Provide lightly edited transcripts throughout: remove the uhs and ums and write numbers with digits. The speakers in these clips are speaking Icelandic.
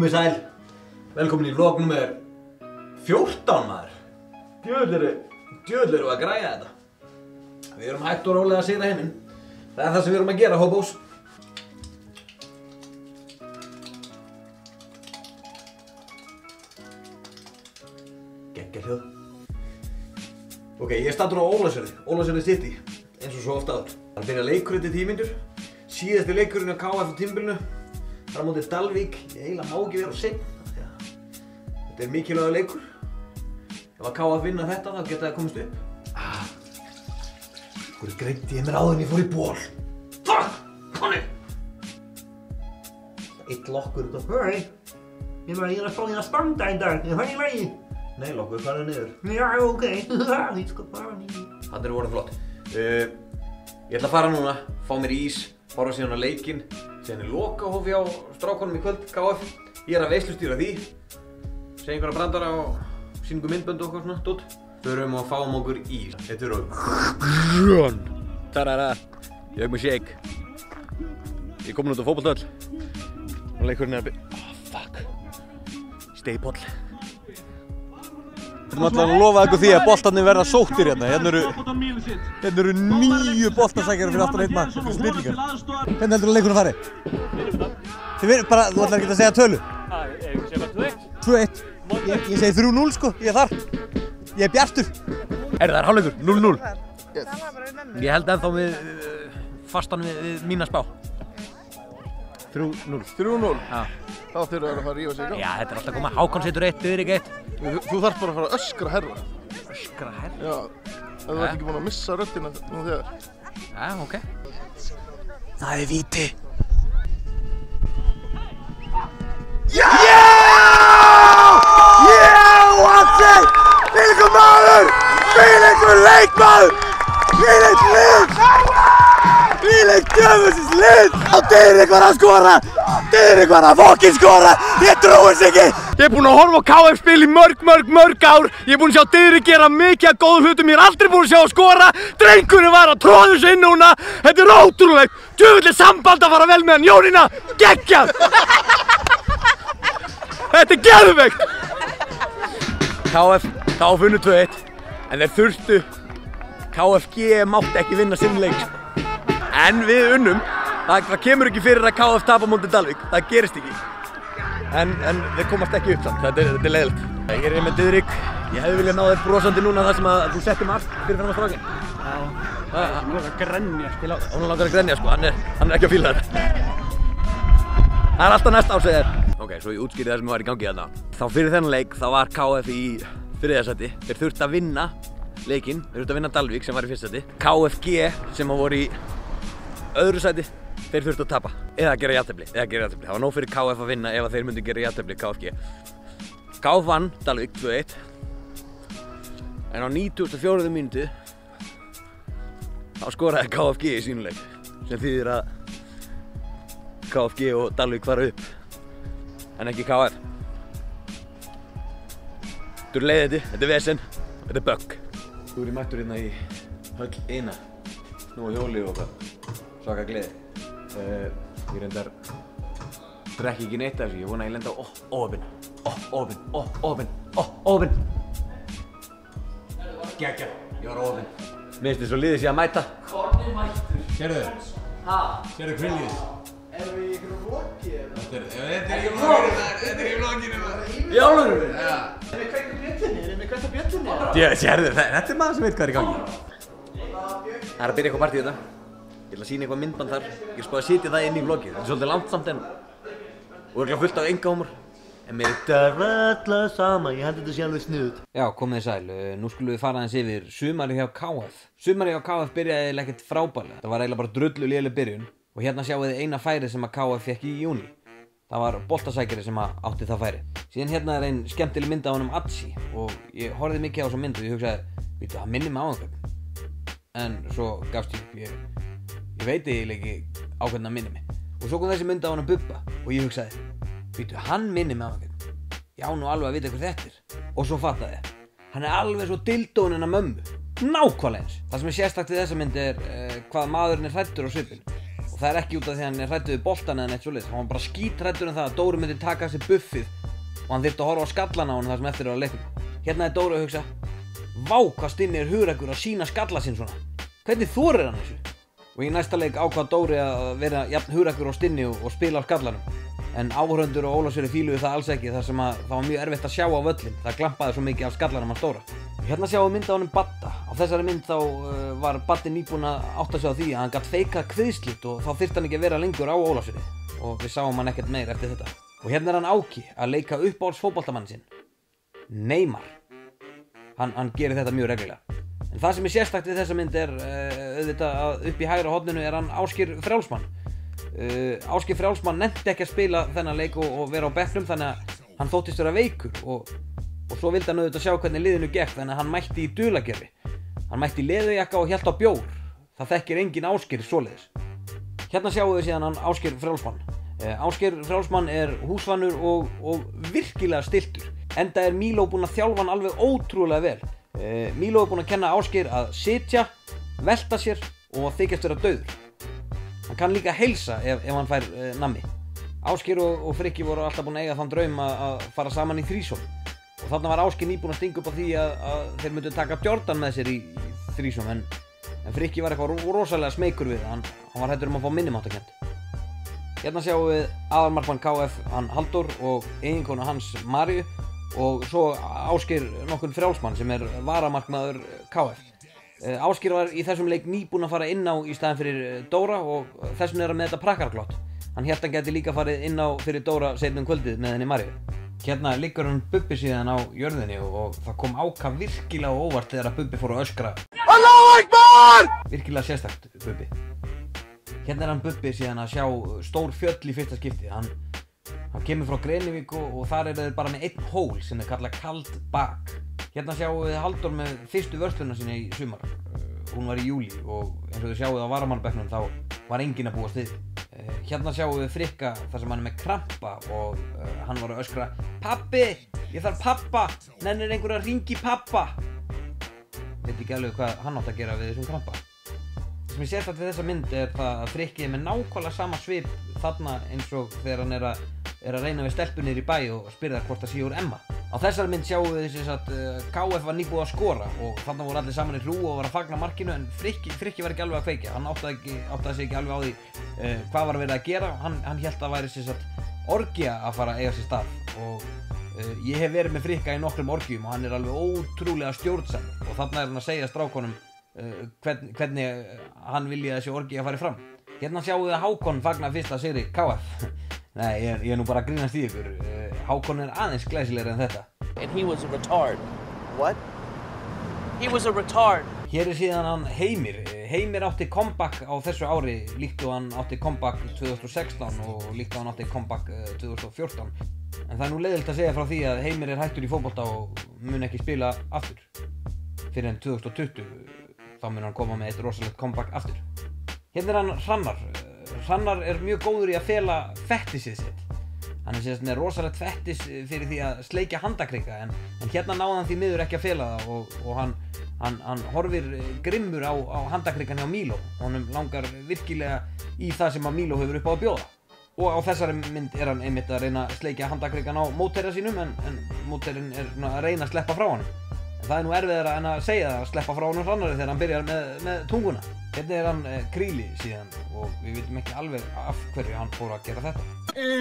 Komið sæl, velkomin í vlog nummer 14 maður. Djöfull eru að græja þetta. Við erum hægt og rólega að sigra heiminn. Það er það sem við erum að gera, hobos. Geggja hljóð. Ok, ég er staddur á Ólafsfirði City, eins og svo ofta áður. Það byrja leikurinn til 10 mínútur. Síðasti leikurinn á KF á tímabilinu. Það er á móti Dalvík. Ég eiginlega má ekki vera seinn. Þetta er mikilvægur leikur. Ef að KF vinna þetta, þá geta það komist upp. Hverju greiddi ég mér áður en ég fór í ból? Fuck! Konni! Eitt lokkur út af hörri. Ég er að fá þín að standa í dag. Er það í lagi? Nei, lokkur, farðu niður. Já, ok. Ég skal fara niður. Þetta er orðið flott. Ég ætla að fara núna, fá mér ís, fara síðan á leikinn. Síðan er lokahóf hjá strákunum í kvöld, KF. Ég er að veislustýra því. Segja einhverja brandara og sýningu myndbönd og eitthvað svona, dót. Förum og fáum okkur ís. Þetta eru grön. Tarara. Ég auk með shake. Ég er komin út á fótboltavöll. Og leikurinn er að byrja. Fuck. Steipoll. Við ætlum alltaf að lofa ykkur því að boltarnir verða sóttir hérna. Hérna eru 9 boltasækjarar fyrir aftan einn mann. Þetta eru snillingar. Hvernig heldur leikurinn fari? Þið bara, þú ætlar ekki að segja tölu? Ég segi bara 2-1. Ég segi 3-0 sko, ég er þar. Ég er bjartur. Það er hálfleikur, 0-0. Ég held ennþá við fastan við mína spá. 3-0. 3-0? Já. Þá þurfa að fara að rífa sig í gang. Já, þetta er alltaf að koma. Hákon setur 1, Diðrik 1. Þú þarf bara að fara að öskra herra. Öskra herra? Já. Ef þú ert ekki búinn að missa röddina nú þegar. Já, ok. Það er víti. Já! Watson! Hvílíkur maður! Hvílíkur leikmaður! Hvílíkt lið! Hvílíkt djöfusins lið! Og Diðrik var að skora! Diðrik var að fokkin skora! Ég trúi þess ekki! Ég er búinn að horfa á KF spil í mörg ár. Ég er búinn að sjá Diðrik gera mikið af góðum hlutum. Ég er aldrei búinn að sjá að skora. Drengurinn var að tróða þessu inn núna. Þetta er ótrúlegt. Djöfull er samband að fara vel með hann. Jónína, geggjað! Þetta er geðveikt! KF unnu 2-1, en þeir þurftu. KFG mátti ekki vinna sinn leik. En við unnum. Það kemur ekki fyrir að KF tapa móti Dalvík. Það gerist ekki. En þeir komast ekki upp samt. Þetta er leiðilegt. Ég er með Diðrik. Ég hefði viljað ná þér brosandi núna þar sem að þú settir mark fyrir fram á strákinn. Já. Hún langar að grenja. Hún langar að grenja sko. Hann er ekki að fíla þetta. Það er alltaf næst ásegðir. Ok, svo ég útskýri það sem var í gangi þarna. Þá fyrir þennan leik, þá var KF í 3. sæti. Þeir þurftu að vinna leikinn. Þeir þurftu að vinna Dalvík sem var í 1. sæti. KFG sem voru í 2. sæti. Þeir þurftu að tapa. Eða gera jafntefli. Það var nóg fyrir KF að vinna ef þeir myndu gera jafntefli, KFG. KF vann Dalvík 2-1. En á 94. mínútu þá skoraði KFG í sínum leik. Sem þýðir að KFG og Dalvík fara upp. En ekki KF. Þetta er leiðindi, þetta er vesen, þetta er bögg. Þú er mættur hérna í höll eina. Snúa hjóli og svaka gleði. Ég reyndar drekki ekki neitt af þessu. Ég vona að ég lenda á ofinn. Geggja, ég var ofinn. Mér finnst þið svo liðið sé að mæta. Kornir mættur. Sérðu? Sérðu hvillið? Erum við í einhverjum vloggi eða? Þetta er í vlogginu maður. Í álunum? Já. Erum við kveikt á bjöllunni? Sérðu, þetta er maður sem veit hvað er í gangi. Það er að byrja eitthvað partí þetta. Ég ætla að sýna eitthvað myndband þar. Ég er spáð að setja það inn í vloggið. Þetta er svolítið langt samt en. Og örugglega fullt af engáhumor. En mér er þetta sama. Ég held þetta sé alveg sniðugt. Já, komið þið sæl. Nú skulum við fara aðeins yfir sumarið hjá KF. Sumarið hjá KF byrjaði eiginlega ekkert frábærlega. Það var eiginlega bara drullu léleg byrjun. Og hérna sjáum við eina færi sem að KF fekk í júní. Það var boltasækjari sem átti það færi. Síðan hérna er ein skemmtileg mynd af honum Atsi. Og ég horfði mikið á þessa mynd og ég hugsaði, veitu, það minnir mig á einhvern. En svo gafst ég veit eiginlega ekki á hvernig það minnir mig. Og svo kom þessi mynd af honum Bubba og ég hugsaði, veitu, hann minnir mig á einhvern. Ég á nú alveg að vita hver þetta er. Og svo fattaði ég, hann er alveg svo dildóinn hennar mömmu. Nákvæmlega eins. Það sem er sérstakt við þessa mynd er hvað maðurinn er hræddur á svipinn. það er ekki út af því að hann er hræddur við boltann eða neitt svoleiðis. Hann var bara skíthræddur um það að Dóri myndi taka sig buffið og hann þyrfti að horfa á skallan á hann þar sem eftir er á leiknum. Hérna er Dóri að hugsa: vá, hvað Stinni er hugrakkur að sýna skalla sinn svona. Hvernig þorir hann þessu? Og í næsta leik ákvað Dóri að vera jafn hugrakkur á Stinni og spila á skallanum. En áhorfendur og Ólafsfirði fíluðu það alls ekki þar sem að það var mjög erfitt að sjá á völlinn. Það glampaði svo mikið af skallanum hans Dóra. Hérna sjáum við mynd á honum Badda. Á þessari mynd þá var Baddi nýbúinn að átta sig á því að hann gat feikað kviðslit og þá þyrfti hann ekki að vera lengur á Ólafsfirði. Og við sáum hann ekkert meir eftir þetta. Og hérna er hann Áki að leika uppáhalds fótboltamann sinn, Neymar. Hann gerir þetta mjög reglulega. En það sem er sérstakt við þessa mynd er auðvitað að upp í hægra horninu er hann Ásgeir Frjálsmann. Ásgeir Frjálsmann nennti ekki að spila þennan leik og vera á bekknum, þannig að hann þóttist vera veikur og svo vildi hann auðvitað sjá hvernig liðinu gekk, þannig að hann mætti í dulagerfi. Hann mætti í leðurjakka og hélt á bjór. Það þekkir engin Ásgeir svoleiðis. Hérna sjáum við síðan hann Ásgeir Frjálsmann. Ásgeir Frjálsmann er húsvanur og virkilega stilltur. Enda er Míló búinn að þjálfa hann alveg ótrúlega vel. Míló er búinn að kenna Ásgeir að sitja, velta sér og þykjast vera dauður. Hann kann líka heilsa ef hann fær nammi. Ásgeir og Frikki voru alltaf búin að eiga þann draum að fara saman í þrísóm. Og þarna var Ásgeir nýbúinn að stinga upp á því að þeir myndu taka Jordan með sér í þrísóm. En Frikki var eitthvað rosalega smeykur við það. Hann var hættur að fá minnimáttakennd. Hérna sjáum við aðalmarkmann KF, hann Halldór og eiginkonu hans Maríu. Og svo Ásgeir nokkurn Frjálsmann sem er varamarkmaður KF. Ásgeir var í þessum leik nýbúinn að fara inn á í staðinn fyrir Dóra og þess vegna er hann með þetta prakkarglott. Hann hélt hann geti líka farið inn á fyrir Dóra seinna um kvöldið með henni Maríu. Hérna liggur hann Bubbi síðan á jörðinni og það kom Áka virkilega óvart þegar að Bubbi fór að öskra: Allahu Akbar! Virkilega sérstakt Bubbi. Hérna er hann Bubbi síðan að sjá stór fjöll í fyrsta skipti. Hann kemur frá Grenivík og þar er þeir bara með einn hól sem þeir kalla Kaldbak. Hérna sjáum við Halldór með fyrstu vörsluna sína í sumar. Hún var í júlí og eins og þið sjáum við á varamannabekknum þá var enginn að búast við. Hérna sjáum við Frikka þar sem hann er með krampa og hann var að öskra: Pabbi, ég þarf pappa, nennir einhver að hringi pappa. Veit ekki alveg hvað hann átt að gera við þessum krampa. Það sem ég sést við þessa mynd er það að Frikki er með nákvæmlega sama svip þarna eins og þegar hann er að reyna við stelpu niður í bæ og spyrja hvort það sé úr Emma. Á þessari mynd sjáum við þess að KF var nýbúið að skora og þarna voru allir saman í hrú og var að fagna markinu, en Frikki var ekki alveg að kveikja. Hann áttaði sig ekki alveg á því hvað var verið að gera. Hann hélt að það væri orgía að fara að eiga sér stað og ég hef verið með Frikka í nokkrum orgíum og hann er alveg ótrúlega stjórnsamur og þarna er hann að segja strákonum hvernig hann vilji að þessi orgía fari fram. Hérna sjáum við að Hákon fagna fyrsta sigri KF. Nei, ég er nú bara að grínast í ykkur. Hákon er aðeins glæsilegri en þetta. And he was a retard. What? He was a retard. Hér er síðan hann Heimir. Heimir átti comeback á þessu ári líkt og hann átti comeback 2016 og líkt og hann átti comeback 2014. En það er nú leiðilegt að segja frá því að Heimir er hættur í fótbolta og mun ekki spila aftur. Fyrir en 2020 þá mun hann koma með eitt rosalegt comeback aftur. Hérna er hann Hrannar. Hrannar er mjög góður í að fela fettisið sitt. Hann er með rosalegt fettis fyrir því að sleikja handakrika en hérna náði hann því miður ekki að fela það og hann horfir grimmur á handakrikan hjá Míló. Honum langar virkilega í það sem að Míló hefur upp á að bjóða. Og á þessari mynd er hann einmitt að reyna að sleikja handakrikan á mótherja sínum en mótherjinn er að reyna að sleppa frá honum. En það er nú erfiðara en að segja það að sleppa frá honum Hrannari þegar hann byrjar með tunguna. Hérna er hann Kríli síðan og við vitum ekki alveg af hverju hann fór að gera þetta.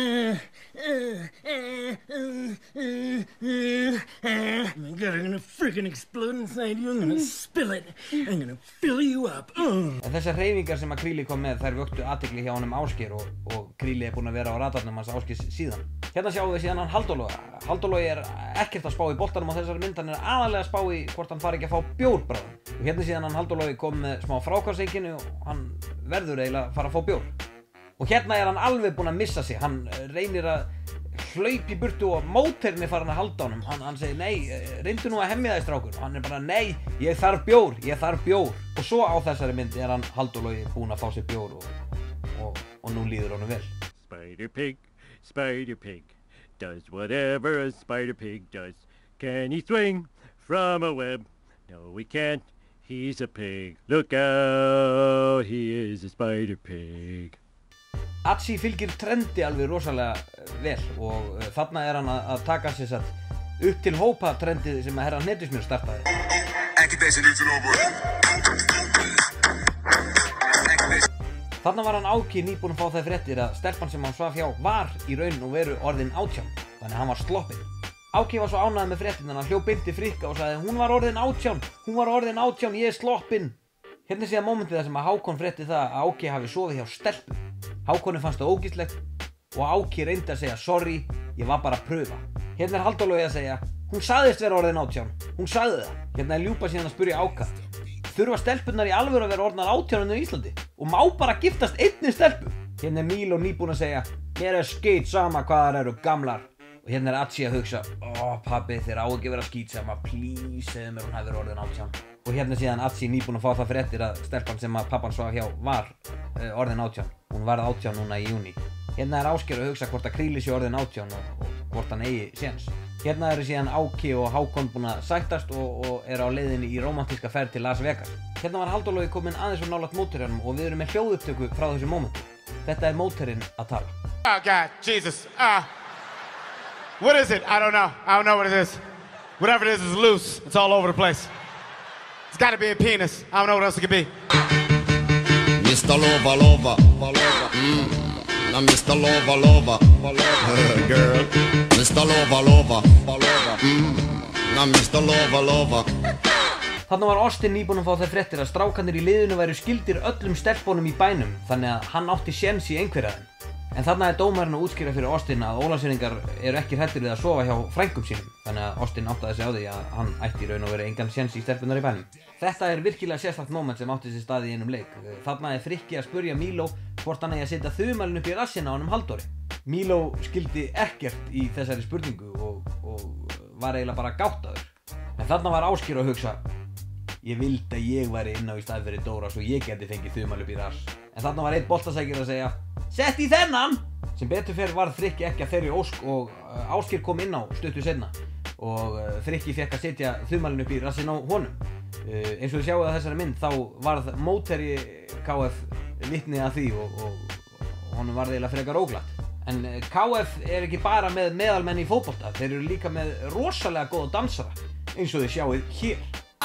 My God, I'm gonna freaking explode inside you. I'm gonna spill it. I'm gonna fill you up. En þessar hreyfingar sem að Kríli kom með þær vöktu athygli hjá honum Ásgeir og Kríli er búinn að vera á radarnum hans Ásgeirs síðan. Hérna sjáum við síðan hann Halldór. Halldór er ekkert að spá í boltanum á þessari mynd, hann er aðalega að spá í hvort hann fari ekki að fá bjórbráðum. Og hérna síðan hann Halldór kom með smá frákvæmseikinu og hann verður eiginlega að fara að fá bjór. Og hérna er hann alveg búinn að missa sig. Hann reynir að hlaupa í burtu og mótherinn er farin að halda honum. Hann segir nei, reyndu nú að hemja þig strákur. Og hann er bara nei, ég þarf bjór. Og svo á þessari mynd er hann Halldór búinn að fá sér bjór og nú líður honum vel. Spider Pig does whatever a spider pig does. Can he swing from a web? No, he can't. He's a pig. Look out, he is a spider pig. Atsi fylgir trendi alveg rosalega vel og þarna hann að taka sér satt upp til hópa trendið sem að herra Hnetusmjör startaði. Þarna var hann Áki nýbúinn að fá þær fréttir að stelpan sem hann svaf hjá var í raun og veru orðin 18, þannig að hann var sloppinn. Áki var svo ánægður með fréttirnar að hann hljóp beint til Frikka og sagði hún var orðin 18, ég er sloppinn. Hérna síðan mómentið þar sem að Hákon frétti það að Áki hafi sofið hjá stelpu. Hákoni fannst það ógeðslegt og Áki reyndi að segja sorry, ég var bara að pröfa. Hérna Halldór Logi að segja, hún sagðist vera orðin 18, hún sagði það. Hérna Ljúpa síðan að spyrja Áka, þurfa stelpunnar í alvöru að vera orðnar 18 í Íslandi og má bara giftast einni stelpu? Hérna Míló nýbúinn að segja, mér skít sama hvað þær eru gamlar. Og hérna Atsi að hugsa, pabbi þeir á ekki vera skít sama, please segðu mér hún hafi verið orðin 18. Og hérna síðan Atsi nýbúinn að fá það fréttir að stelpan sem að pappan svaf hjá var orðin 18. Hún varð 18 núna í júní. Hérna Ásgeir að hugsa hvort að Kríli sé orðin 18 og hvort hann eigi séns. Hérna eru síðan Áki og Hákon búin að sættast og eru á leiðinni í rómantíska ferð til Las Vegas. Hérna var Halldór Logi kominn aðeins og nálægt mótherjanum og við erum með hljóðupptöku frá þessu mómenti. Þetta mótherinn að tala. Oh God, Jesus. What is it? I don't know what it is. Whatever it is loose. It's all over the place. It's got to be a penis. I don't know what else it could be. Mr. Lover. Now Mr. Lover. Girl. Mr. Lover. Now Mr. Lover. Þarna var Austin nýbúinn að fá þær fréttir að strákarnir í liðinu væru skyldir öllum stelpunum í bænum þannig að hann átti séns í einhverja þeim. En þarna dómarinn að útskýra fyrir Austin að Ólafsfirðingar eru ekki hræddir við að sofa hjá frængum sínum þannig að Austin áttaði sig á því að hann ætti í raun og veru engan séns í stelpunnar í bænum. Þetta virkilega sérstakt moment sem átti sér stað í einum leik. Þarna Frikki að spurja Míló hvort hann eigi að setja þumalinn upp í rassinn á honum Halldóri. Míló skildi ekkert í þessari spurningu og var eiginlega bara gáttaður. En þarna var Ásgeir að hugsa, ég vildi að ég væri inn á í stað fyrir Dóra svo ég geti fengið þumal upp í rass. En þarna var einn boltasækir að segja, sett í þennan! Sem betur fer varð Frikki ekki að þeirri ósk og Ásgeir kom inn á stuttu seinna og Frikki fekk að setja þumalinn upp í rassinn á honum. Eins og þið sjáuð að þessari mynd þá varð mótherji KF vitni að því og honum varð eiginlega frekar óglatt. En KF ekki bara með meðalmenn í fótbolta, þeir eru líka með rosalega góða dansara eins og þið sjáuð hér.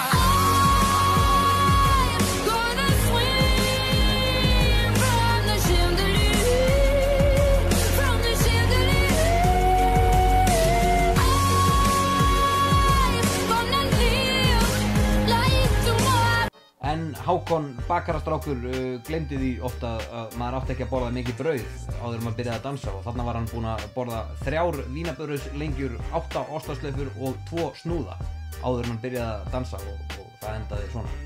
En Hákon bakarastrákur gleymdi því ofta að maður átti ekki að borða mikið brauð áður maður byrjaði að dansa og þarna var hann búinn að borða 3 vínarbrauðslengjur, 8 ostaslaufur og 2 snúða áður hann byrjaði að dansa og það endaði svona.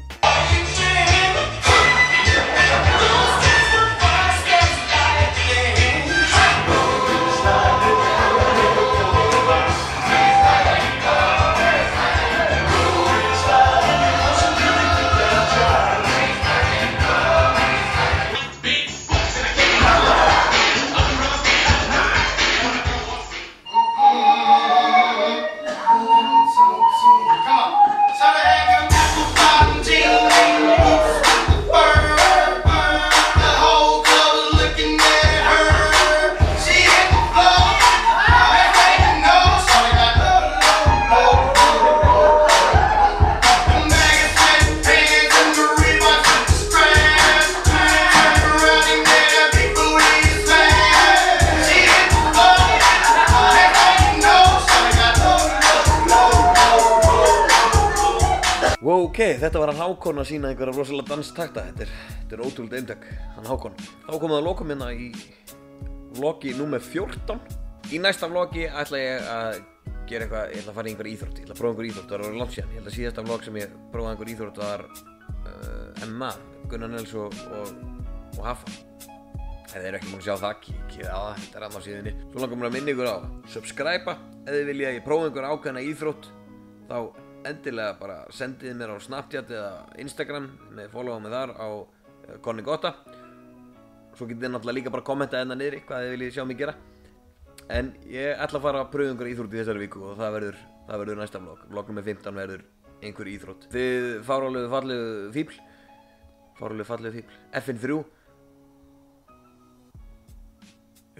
Ok, þetta var hann Hákon að sína einhverja rosalega danstakta, þetta er ótrúlega eintak, hann Hákon. Þá komum við að lokum hérna í vlogi númer 14. Í næsta vlogi ætla ég að gera eitthvað, ég ætla að fara í einhverja íþrótt, ég ætla að prófa einhverja íþrótt, það var langt síðan. Ég held að síðasta vlog sem ég prófaði einhverja íþrótt var MMA, Gunnar Nels og Hafa. Ef þið eru ekki búin að sjá það, kíkið á það, þetta er annað á síðunni. Svo langar mér að minna ykkur á subscribe, ef þið vilja að ég prófa einhverja ákveðna íþrótt, þá endilega bara sendið mér á Snapchat eða Instagram með followa mig þar á Connigotta. Svo getið þið náttúrulega líka bara kommenta hérna niðri hvað þið viljið sjá mig gera. En ég ætla að fara að pröfa einhverja íþrótt í þessari viku og það verður næsta vlog. Vlog nummer 15 verður einhver íþrótt. Þið fáránlegu fallegu fíbl. FN3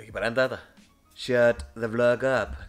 Ekki bara enda þetta. Shut the vlog up.